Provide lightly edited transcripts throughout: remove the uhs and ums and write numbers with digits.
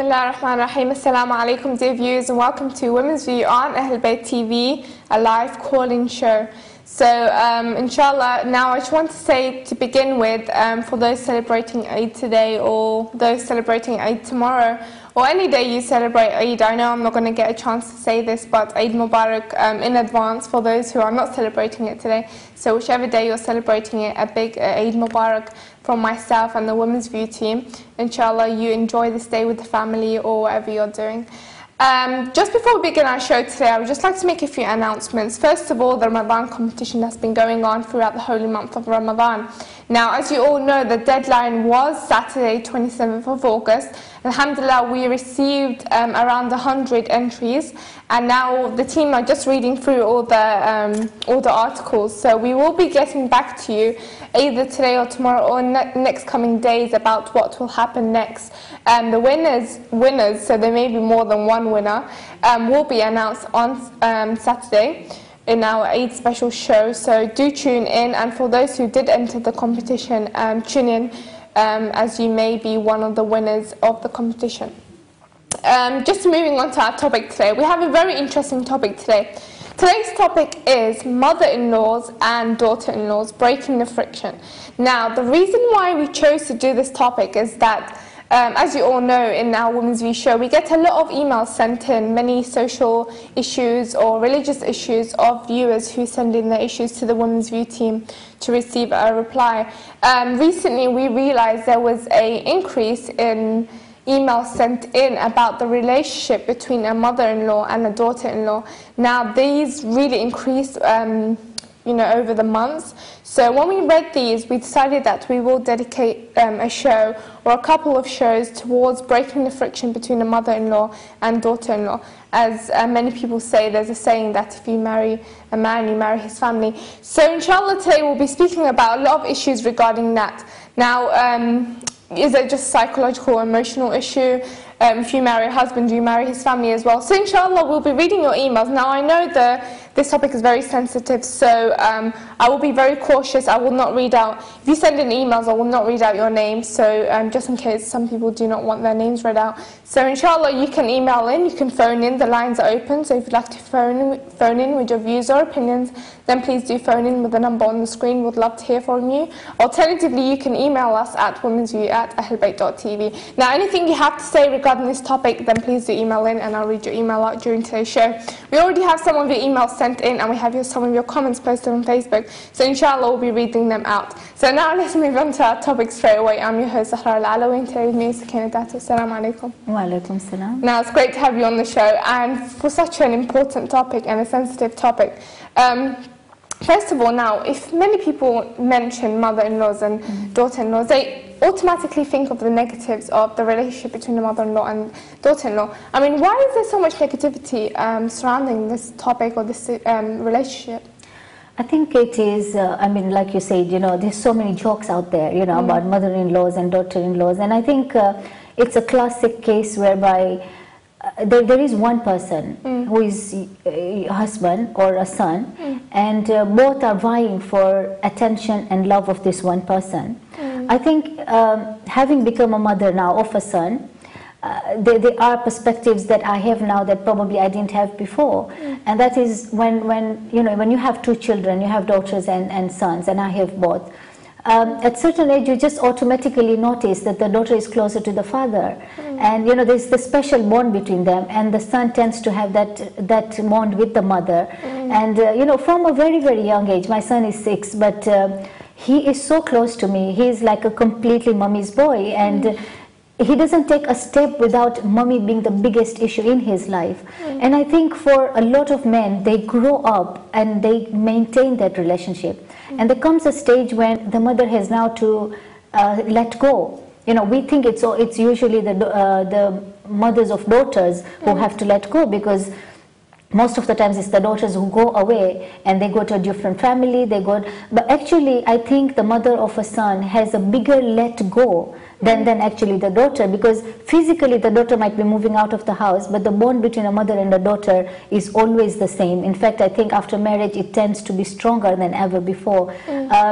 Bismillah ar-Rahman ar-Rahim. Assalamu alaikum, dear viewers, and welcome to Women's View on Ahlulbayt TV, a live call-in show. So, inshallah, now I just want to say to begin with, for those celebrating Eid today or those celebrating Eid tomorrow, or any day you celebrate Eid, I know I'm not going to get a chance to say this, but Eid Mubarak in advance for those who are not celebrating it today. So whichever day you're celebrating it, a big Eid Mubarak from myself and the Women's View team. Inshallah, you enjoy this day with the family or whatever you're doing. Just before we begin our show today, I would just like to make a few announcements. First of all, the Ramadan competition has been going on throughout the holy month of Ramadan. Now, as you all know, the deadline was Saturday, 27th of August. Alhamdulillah, we received around 100 entries, and now the team are just reading through all the articles. So we will be getting back to you either today or tomorrow or next coming days about what will happen next. The winners, so there may be more than one winner, will be announced on Saturday in our Eid special show. So do tune in, and for those who did enter the competition, tune in as you may be one of the winners of the competition. Just moving on to our topic today, we have a very interesting topic today. Today's topic is mother-in-laws and daughter-in-laws breaking the friction. Now, the reason why we chose to do this topic is that as you all know, in our Women's View show, we get a lot of emails sent in, many social issues or religious issues of viewers who send in their issues to the Women's View team to receive a reply. Recently, we realized there was an increase in emails sent in about the relationship between a mother-in-law and a daughter-in-law. Now, these really increased over the months. So when we read these, we decided that we will dedicate a show or a couple of shows towards breaking the friction between a mother-in-law and daughter-in-law. As many people say, there's a saying that if you marry a man, you marry his family. So inshallah, today we'll be speaking about a lot of issues regarding that. Now, is it just psychological or emotional issue? If you marry a husband, do you marry his family as well? So inshallah, we'll be reading your emails. Now, I know this topic is very sensitive, so I will be very cautious. I will not read out, if you send in emails, I will not read out your name, so just in case some people do not want their names read out. So inshallah, you can email in, you can phone in, the lines are open, so if you'd like to phone in with your views or opinions, then please do phone in with the number on the screen. We'd love to hear from you. Alternatively, you can email us at womensview@ahlulbayt.tv. Now, anything you have to say regarding this topic, then please do email in and I'll read your email out during today's show. We already have some of your emails sent in, and we have some of your comments posted on Facebook, so inshallah we'll be reading them out. So now let's move on to our topic straight away. I'm your host, Zahra Al Alawi, and today with me is Sakina Datoo. Assalamu alaikum. Wa alaikum salam. Now, it's great to have you on the show, and for such an important topic and a sensitive topic. First of all, now, if many people mention mother-in-laws and daughter-in-laws, they automatically think of the negatives of the relationship between the mother-in-law and daughter-in-law. I mean, why is there so much negativity surrounding this topic or this relationship? I think it is, like you said, there's so many jokes out there, about mother-in-laws and daughter-in-laws. And I think it's a classic case whereby there is one person who is a husband or a son, and both are vying for attention and love of this one person. I think having become a mother now of a son, there are perspectives that I have now that probably I didn't have before, and that is when you have two children, you have daughters and sons, and I have both. At certain age, you just automatically notice that the daughter is closer to the father, and there's the special bond between them, and the son tends to have that bond with the mother. And from a very, very young age, my son is 6, but he is so close to me. He is like a completely mommy's boy, and he doesn't take a step without mommy being the biggest issue in his life. And I think for a lot of men, they grow up and they maintain that relationship. And there comes a stage when the mother has now to let go. We think it's usually the mothers of daughters who have to let go, because most of the times it's the daughters who go away and they go to a different family. But actually, I think the mother of a son has a bigger let go than actually the daughter, because physically the daughter might be moving out of the house, but the bond between a mother and a daughter is always the same. In fact, I think after marriage it tends to be stronger than ever before.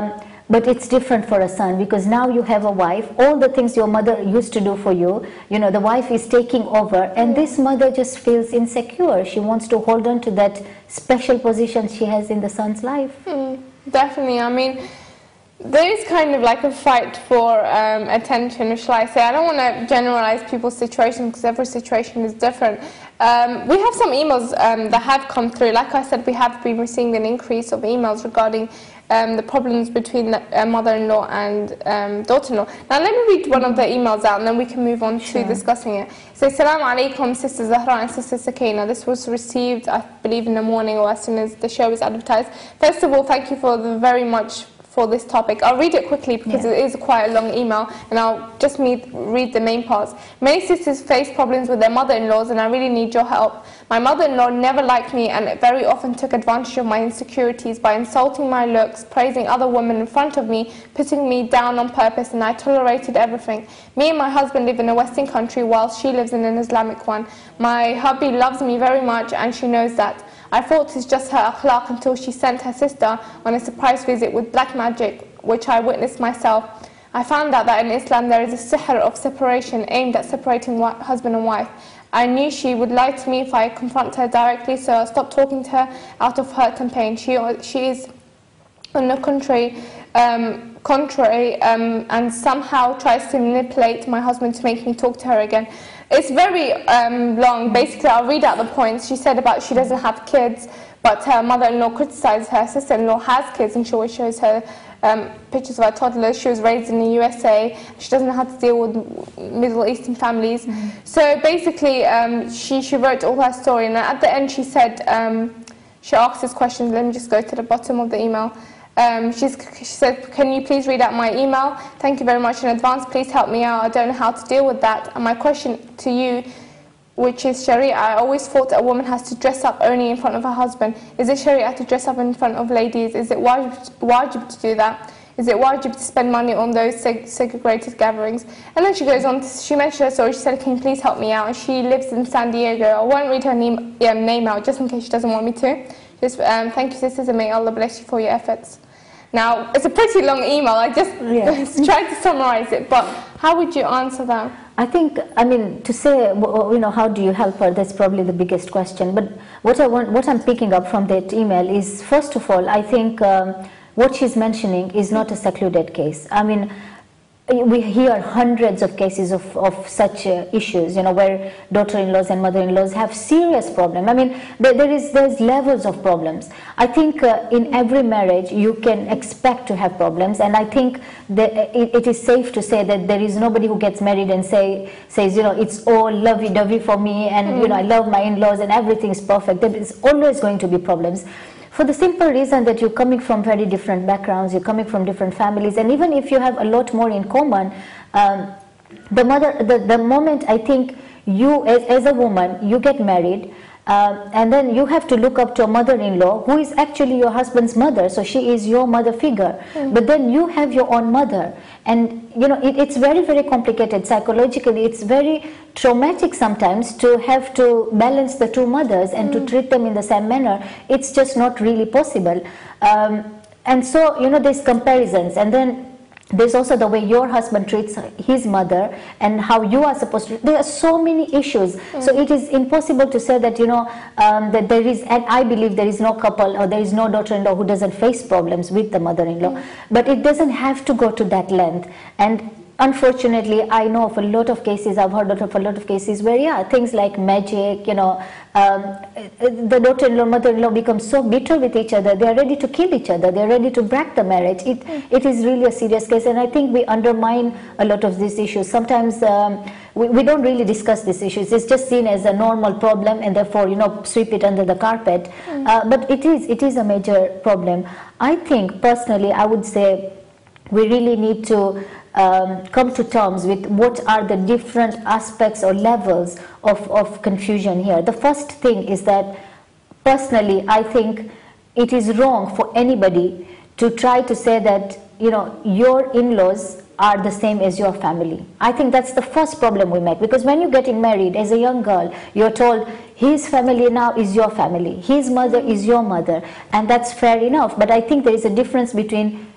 but it's different for a son, because now you have a wife. All the things your mother used to do for you, you know, the wife is taking over, and this mother just feels insecure. She wants to hold on to that special position she has in the son's life. Definitely. I mean, there is kind of like a fight for attention, or shall I say. I don't want to generalize people's situation, because every situation is different. We have some emails that have come through. Like I said, we have been receiving an increase of emails regarding the problems between the mother-in-law and daughter-in-law. Now let me read one of the emails out, and then we can move on to discussing it. It says, Assalamu alaikum, Sister Zahra and Sister Sakina. This was received, I believe, in the morning or as soon as the show was advertised. First of all, thank you for the very much for this topic. I'll read it quickly because it is quite a long email, and I'll just read the main parts. Many sisters face problems with their mother-in-laws, and I really need your help. My mother-in-law never liked me and very often took advantage of my insecurities by insulting my looks, praising other women in front of me, putting me down on purpose, and I tolerated everything. Me and my husband live in a Western country while she lives in an Islamic one. My hubby loves me very much, and she knows that. I thought it's just her akhlaq until she sent her sister on a surprise visit with black magic, which I witnessed myself. I found out that in Islam there is a sihr of separation aimed at separating husband and wife. I knew she would lie to me if I confront her directly, so I stopped talking to her out of hurt and pain. She is on the contrary, and somehow tries to manipulate my husband to make me talk to her again. It's very long. Basically, I'll read out the points. She said about she doesn't have kids, but her mother-in-law criticizes her sister-in-law has kids, and she always shows her pictures of her toddlers. She was raised in the USA. She doesn't know how to deal with Middle Eastern families. So basically, she wrote all her story, and at the end she said, she asked this question. Let me just go to the bottom of the email. She said, can you please read out my email? Thank you very much in advance. Please help me out. I don't know how to deal with that. And my question to you, which is Sharia, I always thought a woman has to dress up only in front of her husband. Is it Sharia to dress up in front of ladies? Is it wajib to do that? Is it wajib to spend money on those segregated gatherings? And then she goes on, she mentioned her story. She said, can you please help me out? And she lives in San Diego. I won't read her name out just in case she doesn't want me to. Just thank you, sisters, and may Allah bless you for your efforts. Now, it's a pretty long email. I just tried to summarize it, but how would you answer that? I think, I mean, to say, you know, how do you help her, that's probably the biggest question. But what I'm picking up from that email is, first of all, I think what she's mentioning is not a secluded case. I mean, we hear hundreds of cases of such issues, you know, where daughter-in-laws and mother-in-laws have serious problems. I mean, there's levels of problems. I think in every marriage you can expect to have problems, and I think that it is safe to say that there is nobody who gets married and says, you know, it's all lovey-dovey for me, and you know, I love my in-laws and everything is perfect. There is always going to be problems. For the simple reason that you're coming from very different backgrounds, you're coming from different families, and even if you have a lot more in common, the moment I think you, as a woman, you get married, and then you have to look up to a mother-in-law who is actually your husband's mother, so she is your mother figure. But then you have your own mother, and you know, it's very, very complicated psychologically. It's very traumatic sometimes to have to balance the two mothers and to treat them in the same manner. It's just not really possible. And so, you know, there's comparisons, and then there's also the way your husband treats his mother and how you are supposed to. There are so many issues. So it is impossible to say that, you know, that there is, and I believe there is no couple or there is no daughter-in-law who doesn't face problems with the mother-in-law. But it doesn't have to go to that length. And unfortunately, I know of a lot of cases, I've heard of a lot of cases where, things like magic, you know, the daughter-in-law, mother-in-law become so bitter with each other, they are ready to kill each other, they are ready to break the marriage. It is really a serious case, and I think we undermine a lot of these issues. Sometimes we don't really discuss these issues. It's just seen as a normal problem, and therefore, you know, sweep it under the carpet. But it is a major problem. I think, personally, I would say we really need to come to terms with what are the different aspects or levels of confusion here. The first thing is that, personally, I think it is wrong for anybody to try to say that, you know, your in-laws are the same as your family. I think that's the first problem we make, because when you're getting married as a young girl, you're told his family now is your family, his mother is your mother, and that's fair enough. But I think there is a difference between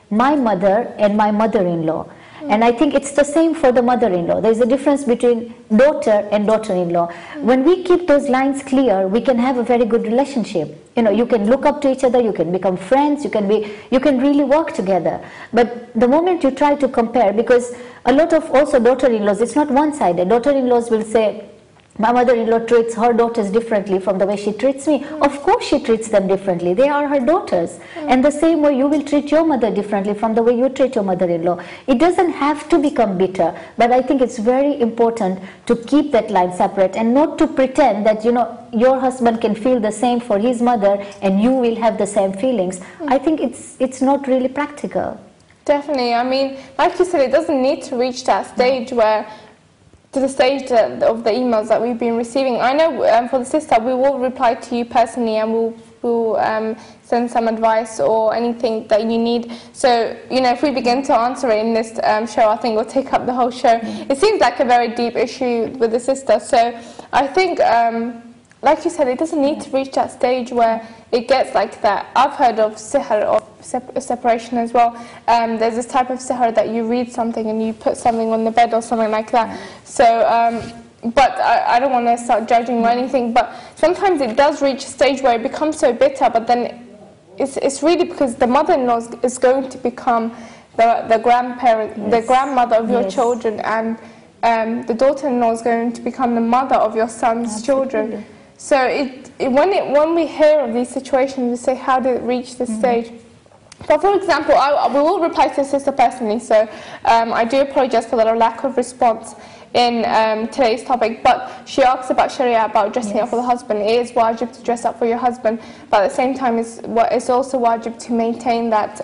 my mother and my mother-in-law. And I think it's the same for the mother-in-law. There's a difference between daughter and daughter-in-law. When we keep those lines clear, we can have a very good relationship. You know, you can look up to each other, you can become friends, you can really work together. But the moment you try to compare, because a lot of also daughter-in-laws, it's not one-sided. Daughter-in-laws will say, my mother-in-law treats her daughters differently from the way she treats me. Of course she treats them differently. They are her daughters. And the same way you will treat your mother differently from the way you treat your mother-in-law. It doesn't have to become bitter, but I think it's very important to keep that line separate and not to pretend that, you know, your husband can feel the same for his mother and you will have the same feelings. I think it's not really practical. Definitely. I mean, like you said, it doesn't need to reach that stage where to the stage of the emails that we've been receiving. I know for the sister, we will reply to you personally and we'll send some advice or anything that you need. So, you know, if we begin to answer it in this show, I think we'll take up the whole show. It seems like a very deep issue with the sister. So I think, like you said, it doesn't need to reach that stage where it gets like that. I've heard of sihr, of separation as well. There's this type of sihr that you read something and you put something on the bed or something like that. So, but I don't want to start judging or anything, but sometimes it does reach a stage where it becomes so bitter, but then it's really because the mother-in-law is going to become the grandparent, the grandmother of your children, and the daughter-in-law is going to become the mother of your son's children. So when we hear of these situations, we say, how did it reach this stage? But for example, we will reply to the sister personally, so I do apologize for the lack of response in today's topic, but she asks about Sharia, about dressing up for the husband. It is wajib to dress up for your husband, but at the same time it's also wajib to maintain that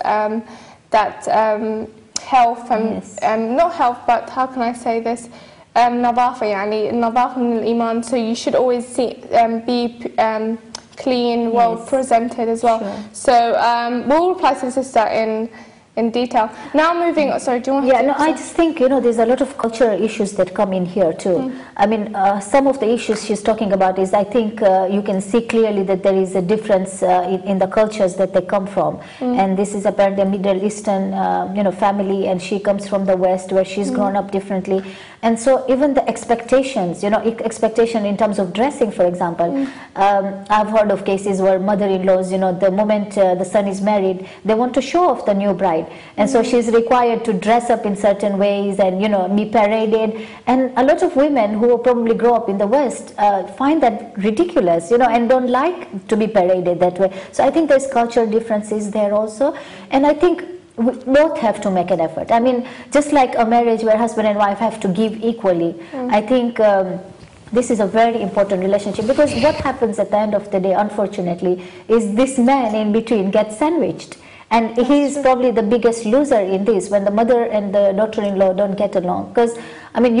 health and not health, but how can I say this? Nadafa, yani nadafa min al-iman. So you should always be clean, well presented as well. So we'll reply to the sister in detail. Now moving, sorry, do you want to? No, I just think, you know, there's a lot of cultural issues that come in here too. I mean, some of the issues she's talking about is, I think you can see clearly that there is a difference in the cultures that they come from. And this is apparently a Middle Eastern, you know, family, and she comes from the West where she's grown up differently. And so even the expectations, you know, expectation in terms of dressing, for example, I've heard of cases where mother-in-laws, you know, the moment the son is married, they want to show off the new bride. And so she's required to dress up in certain ways and, you know, be paraded. And a lot of women who probably grow up in the West find that ridiculous, you know, and don't like to be paraded that way. So I think there's cultural differences there also. And I think we both have to make an effort. I mean, just like a marriage where husband and wife have to give equally, I think this is a very important relationship, because what happens at the end of the day, unfortunately, is this man in between gets sandwiched. And he is probably the biggest loser in this, when the mother and the daughter-in-law don't get along. Because, I mean,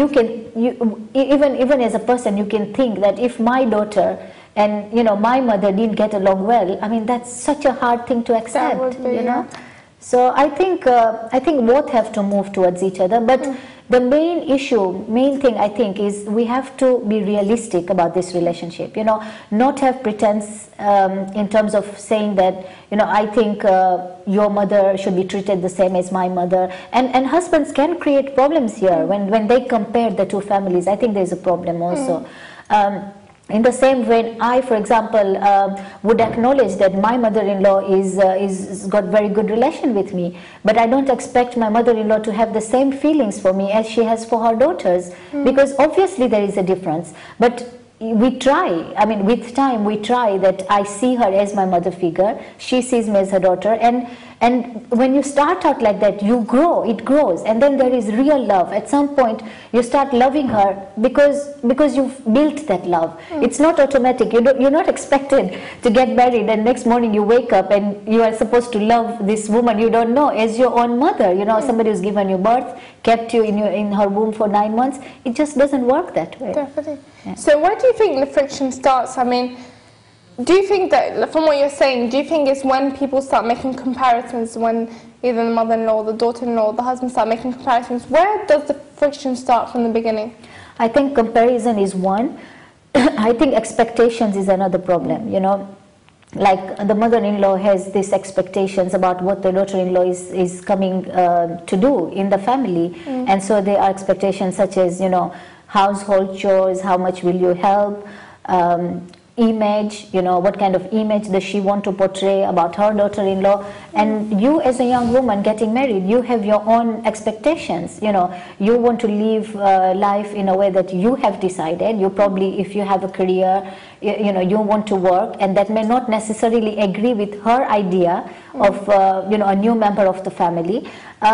even as a person, you can think that if my daughter and, you know, my mother didn't get along well, I mean, that's such a hard thing to accept, you know. So I think both have to move towards each other. But the main thing I think is we have to be realistic about this relationship, you know, not have pretense in terms of saying that, you know, I think your mother should be treated the same as my mother. And husbands can create problems here when they compare the two families. I think there's a problem also. In the same way, I, for example, would acknowledge that my mother-in-law is got very good relation with me, but I don't expect my mother-in-law to have the same feelings for me as she has for her daughters, because obviously there is a difference. But we try, I mean, with time we try that I see her as my mother figure, she sees me as her daughter, and when you start out like that, you grow, it grows, and then there is real love. At some point, you start loving her because you've built that love. It's not automatic. You're not expected to get married and next morning you wake up and you are supposed to love this woman you don't know as your own mother. You know, somebody who's given you birth, kept you in her womb for 9 months. It just doesn't work that way. Definitely. Yeah. So where do you think the friction starts? I mean, do you think that, from what you're saying, do you think it's when people start making comparisons, when either the mother-in-law, the daughter-in-law, the husband start making comparisons? Where does the friction start from the beginning? I think comparison is one. I think expectations is another problem, you know. like the mother-in-law has these expectations about what the daughter-in-law is coming to do in the family, and so there are expectations such as, you know, household chores, how much will you help, image, you know, what kind of image does she want to portray about her daughter-in-law. And you as a young woman getting married, you have your own expectations, you know, you want to live life in a way that you have decided. You probably, if you have a career, you know, you want to work, and that may not necessarily agree with her idea of, you know, a new member of the family.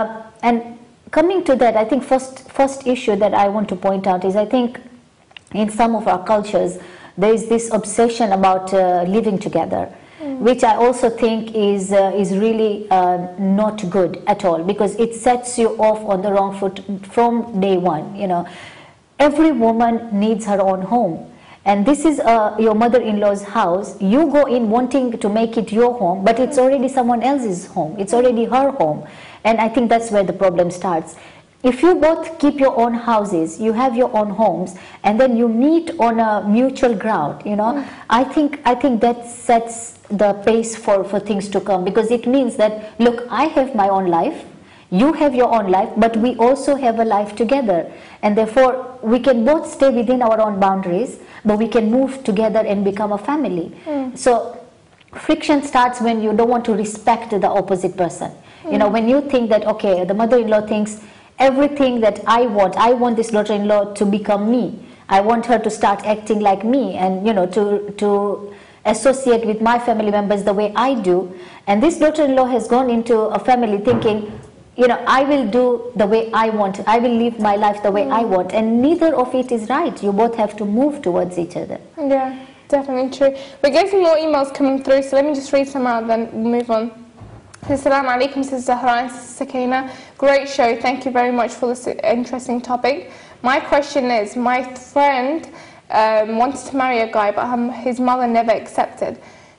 And coming to that, I think first issue that I want to point out is, I think in some of our cultures, there is this obsession about living together, which I also think is really not good at all, because it sets you off on the wrong foot from day one. You know, every woman needs her own home, and this is your mother-in-law's house. You go in wanting to make it your home, but it's already someone else's home. It's already her home, and I think that's where the problem starts. If you both keep your own houses, you have your own homes, and then you meet on a mutual ground, you know, I think that sets the pace for things to come, because it means that, look, I have my own life, you have your own life, but we also have a life together, and therefore we can both stay within our own boundaries, but we can move together and become a family. So friction starts when you don't want to respect the opposite person. You know, when you think that, okay, the mother-in-law thinks everything that I want this daughter-in-law to become me. I want her to start acting like me, and, you know, to associate with my family members the way I do. And this daughter-in-law has gone into a family thinking, you know, I will do the way I want. I will live my life the way I want. And neither of it is right. You both have to move towards each other. Yeah, definitely true. We're getting more emails coming through, so let me just read some out, then move on. Assalamu alaikum, says Zahra and Sakina. Great show, thank you very much for this interesting topic. My question is, my friend wanted to marry a guy, but his mother never accepted.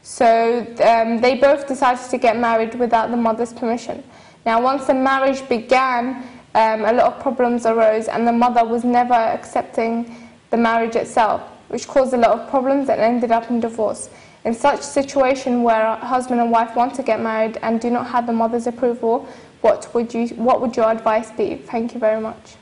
So they both decided to get married without the mother's permission. Now, once the marriage began, a lot of problems arose, and the mother was never accepting the marriage itself, which caused a lot of problems and ended up in divorce. In such a situation where a husband and wife want to get married and do not have the mother's approval, what would your advice be? Thank you very much.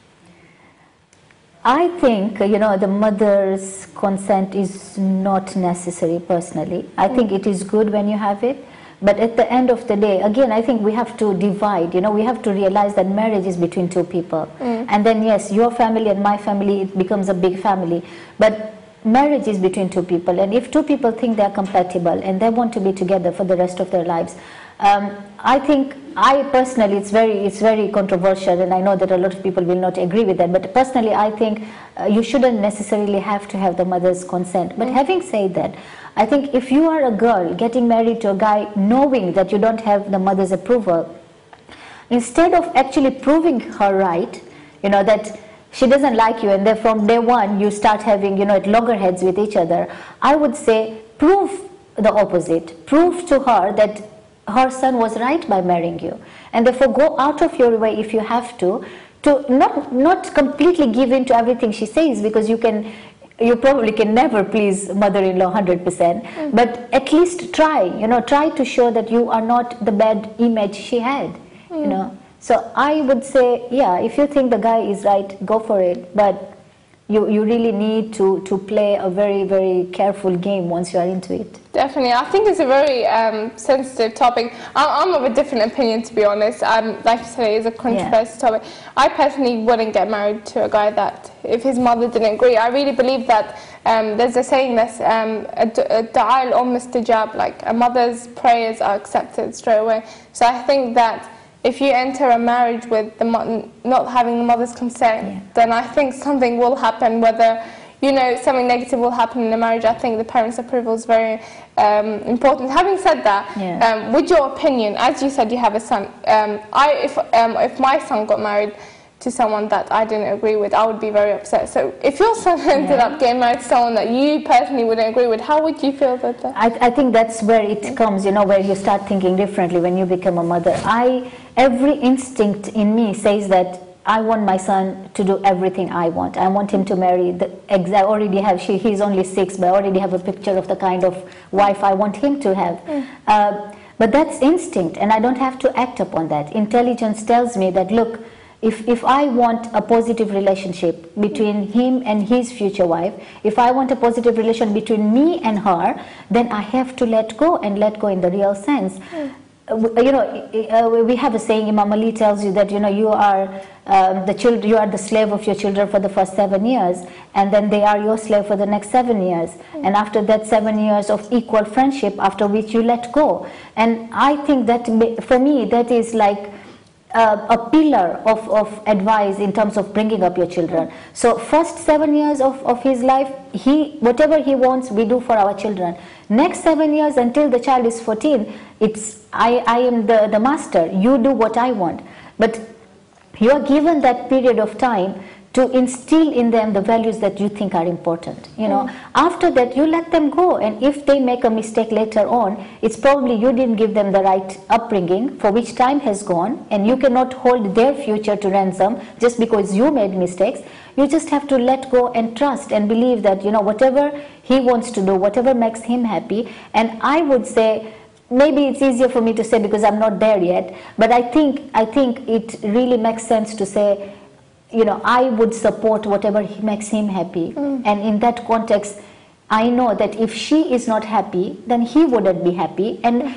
I think, you know, the mother's consent is not necessary personally. I think it is good when you have it, but at the end of the day, again, I think we have to divide, you know, we have to realize that marriage is between two people. And then, yes, your family and my family, it becomes a big family. But marriage is between two people, and if two people think they are compatible and they want to be together for the rest of their lives, I think, I personally, it's very controversial, and I know that a lot of people will not agree with that, but personally I think you shouldn't necessarily have to have the mother's consent. But having said that, I think if you are a girl getting married to a guy knowing that you don't have the mother's approval, instead of actually proving her right, you know, that she doesn't like you, and then from day one you start having, you know, at loggerheads with each other, I would say prove the opposite. Prove to her that her son was right by marrying you, and therefore go out of your way if you have to not completely give in to everything she says, because you probably can never please mother-in-law 100%, but at least try, you know, try to show that you are not the bad image she had, you know. So I would say, yeah, if you think the guy is right, go for it. But you really need to play a very, very careful game once you are into it. Definitely. I think it's a very sensitive topic. I'm of a different opinion, to be honest. Like you said, it's a controversial topic. I personally wouldn't get married to a guy that, if his mother didn't agree. I really believe that there's a saying that's da'al mustajab, like a mother's prayers are accepted straight away. So I think that if you enter a marriage with the not having the mother's consent, then I think something will happen, whether, you know, something negative will happen in the marriage. I think the parents' approval is very important. Having said that, with your opinion, as you said, you have a son. If my son got married to someone that I didn't agree with, I would be very upset. So if your son ended up getting married to someone that you personally wouldn't agree with, how would you feel about that? I think that's where it comes, you know, where you start thinking differently when you become a mother. Every instinct in me says that I want my son to do everything I want. I want him to marry the exact, already have, he's only 6, but I already have a picture of the kind of wife I want him to have. But that's instinct, and I don't have to act upon that. Intelligence tells me that, look, if I want a positive relationship between him and his future wife, if I want a positive relation between me and her, then I have to let go, and let go in the real sense. You know, we have a saying, Imam Ali tells you that, you know, you are you are the slave of your children for the first 7 years, and then they are your slave for the next 7 years, and after that 7 years of equal friendship, after which you let go. And I think that, for me, that is like a pillar of advice in terms of bringing up your children. So first 7 years of his life, whatever he wants, we do for our children. Next 7 years, until the child is 14, it's I am the master, you do what I want. But you are given that period of time to instill in them the values that you think are important. You know, after that you let them go, and if they make a mistake later on, it's probably you didn't give them the right upbringing, for which time has gone, and you cannot hold their future to ransom just because you made mistakes. You just have to let go and trust and believe that, you know, whatever he wants to do, whatever makes him happy. And I would say, maybe it's easier for me to say because I'm not there yet, but I think it really makes sense to say, you know, I would support whatever makes him happy. And in that context, I know that if she is not happy, then he wouldn't be happy. And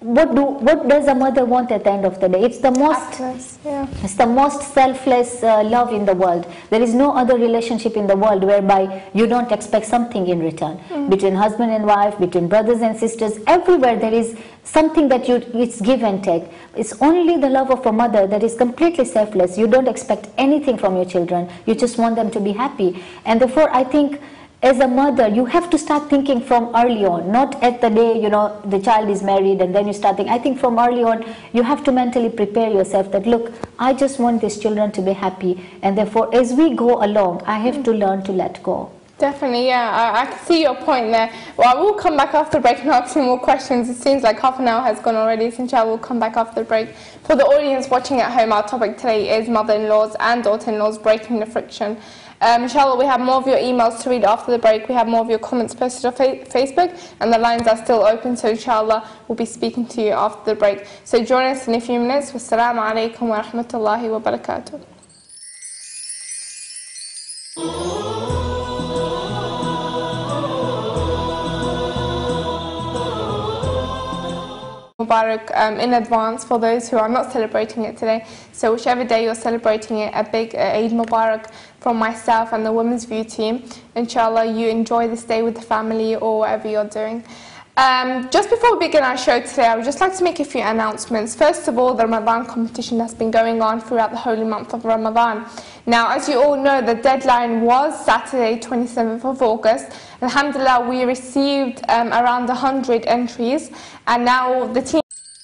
what does a mother want at the end of the day? It's the most it's the most selfless love in the world. There is no other relationship in the world whereby you don't expect something in return. Between husband and wife, between brothers and sisters, everywhere there is something that it's give and take. It's only the love of a mother that is completely selfless. You don't expect anything from your children. You just want them to be happy. And therefore, I think, as a mother, you have to start thinking from early on, not at the day, you know, the child is married and then you start thinking. I think from early on, you have to mentally prepare yourself that, look, I just want these children to be happy, and therefore, as we go along, I have to learn to let go. Definitely, yeah, I can see your point there. Well, I will come back after the break and ask you more questions. It seems like half an hour has gone already, so inshallah we'll come back after the break. For the audience watching at home, our topic today is mother-in-laws and daughter-in-laws breaking the friction. Inshallah, we have more of your emails to read after the break. We have more of your comments posted on Facebook, and the lines are still open, so inshallah we'll be speaking to you after the break. So join us in a few minutes. Wassalamu alaikum wa rahmatullahi wa barakatuh. Mubarak in advance for those who are not celebrating it today. So whichever day you're celebrating it, a big Eid Mubarak from myself and the Women's View team. Inshallah, you enjoy this day with the family or whatever you're doing. Just before we begin our show today, I would just like to make a few announcements. First of all, the Ramadan competition has been going on throughout the holy month of Ramadan. Now, as you all know, the deadline was Saturday, 27th of August. Alhamdulillah, we received around 100 entries, and now the team...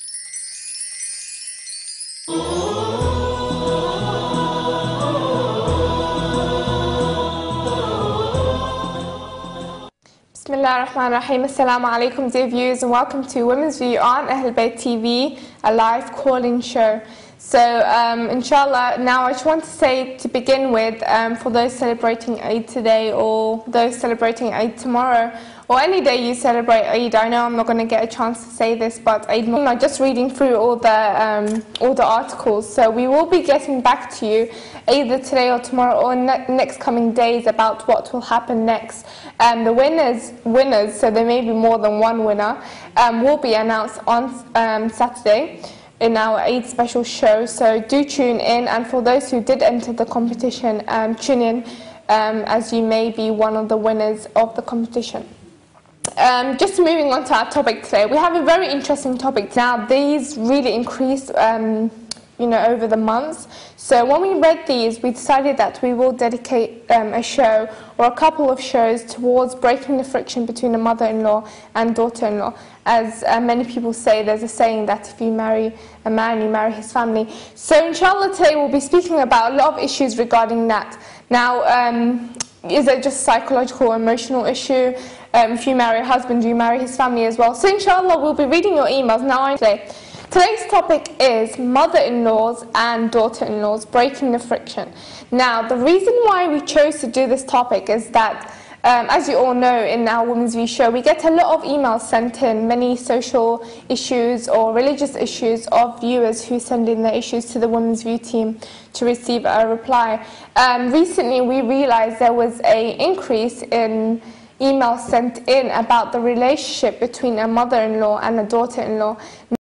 Bismillah ar-Rahman ar-Rahim. Assalamu alaikum, dear viewers, and welcome to Women's View on Ahlulbayt TV, a live call-in show. So, inshallah, now I just want to say to begin with, for those celebrating Eid today or those celebrating Eid tomorrow, or any day you celebrate Eid, I know I'm not going to get a chance to say this, but I'm just reading through all the articles, so we will be getting back to you either today or tomorrow or next coming days about what will happen next. The winners, so there may be more than one winner, will be announced on Saturday in our Eid special show, so do tune in. And for those who did enter the competition, tune in as you may be one of the winners of the competition. Just moving on to our topic today, we have a very interesting topic. Now, these really increased over the months. So when we read these, we decided that we will dedicate a show or a couple of shows towards breaking the friction between a mother-in-law and daughter-in-law. As many people say, there's a saying that if you marry a man, you marry his family. So inshallah today we'll be speaking about a lot of issues regarding that. Now, is it just a psychological, emotional issue? If you marry a husband, do you marry his family as well? So inshallah we'll be reading your emails now today. Today's topic is mother-in-laws and daughter-in-laws, breaking the friction. Now, the reason why we chose to do this topic is that, as you all know, in our Women's View show, we get a lot of emails sent in, many social issues or religious issues of viewers who send in their issues to the Women's View team to receive a reply. Recently, we realized there was an increase in emails sent in about the relationship between a mother-in-law and a daughter-in-law.